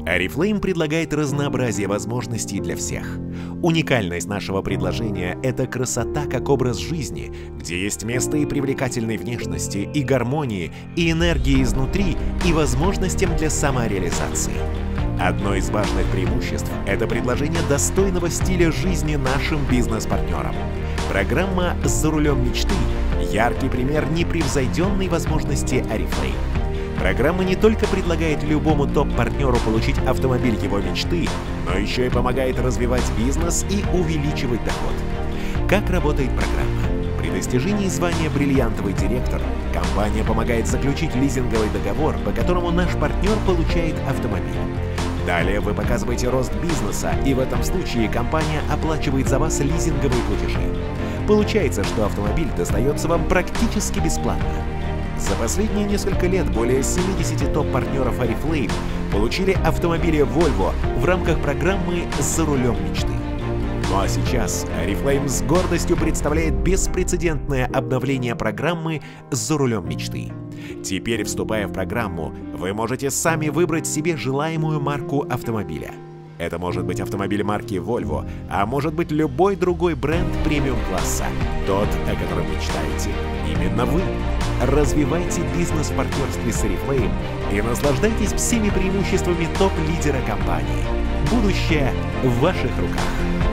Oriflame предлагает разнообразие возможностей для всех. Уникальность нашего предложения — это красота как образ жизни, где есть место и привлекательной внешности, и гармонии, и энергии изнутри, и возможностям для самореализации. Одно из важных преимуществ — это предложение достойного стиля жизни нашим бизнес-партнерам. Программа «За рулем мечты» — яркий пример непревзойденной возможности Oriflame. Программа не только предлагает любому топ-партнеру получить автомобиль его мечты, но еще и помогает развивать бизнес и увеличивать доход. Как работает программа? При достижении звания «Бриллиантовый директор» компания помогает заключить лизинговый договор, по которому наш партнер получает автомобиль. Далее вы показываете рост бизнеса, и в этом случае компания оплачивает за вас лизинговые платежи. Получается, что автомобиль достается вам практически бесплатно. За последние несколько лет более 70 топ-партнеров Oriflame получили автомобили Volvo в рамках программы «За рулем мечты». Ну а сейчас Oriflame с гордостью представляет беспрецедентное обновление программы «За рулем мечты». Теперь, вступая в программу, вы можете сами выбрать себе желаемую марку автомобиля. Это может быть автомобиль марки Volvo, а может быть любой другой бренд премиум-класса, тот, о котором мечтаете именно вы. Развивайте бизнес в партнерстве с Oriflame и наслаждайтесь всеми преимуществами топ-лидера компании. Будущее в ваших руках.